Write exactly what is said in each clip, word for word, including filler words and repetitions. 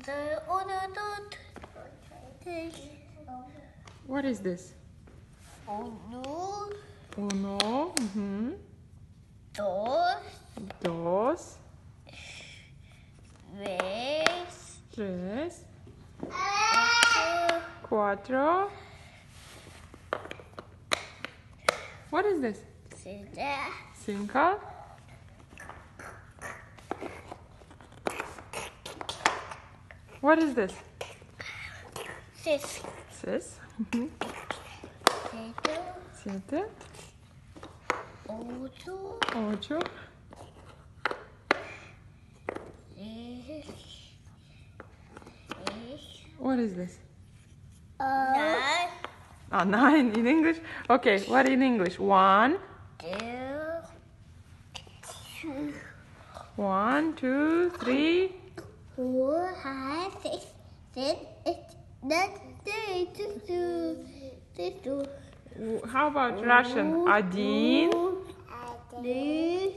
What is this? Uno, Uno. Mm-hmm. dos, Dos. tres, Tres. cuatro, Cuatro. What is this? cinco, Cinco. What is this? seis, Seis. Mhm. siete, Siete. ocho, Ocho. diez, What is this? nine, Ah, nine in English. Okay, what in English? One. two, two, One, two, three. four, five, six, seven, eight, nine, ten, eleven, twelve. How about Russian? Один. Один.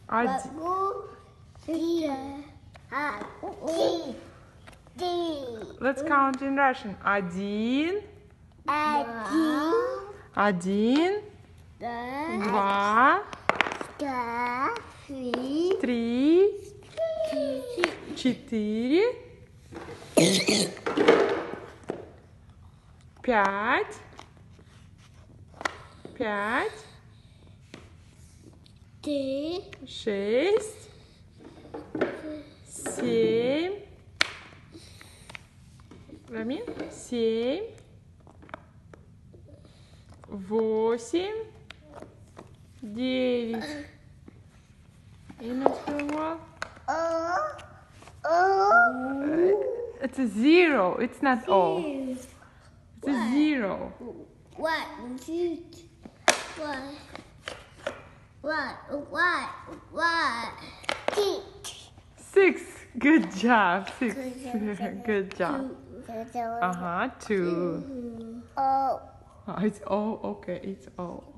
Один. Let's count in Russian. Один. Один. Два. Три. Четыре. Пять. Пять. Шесть. Семь. Рамин? Семь. Восемь. Девять. И наступал. It's a zero. It's not O. It's a zero. One, two, one, one, one, one, six. Six. Good job. Six. Good Good job. Uh huh. Two. Oh. Oh, it's O. Okay, it's O.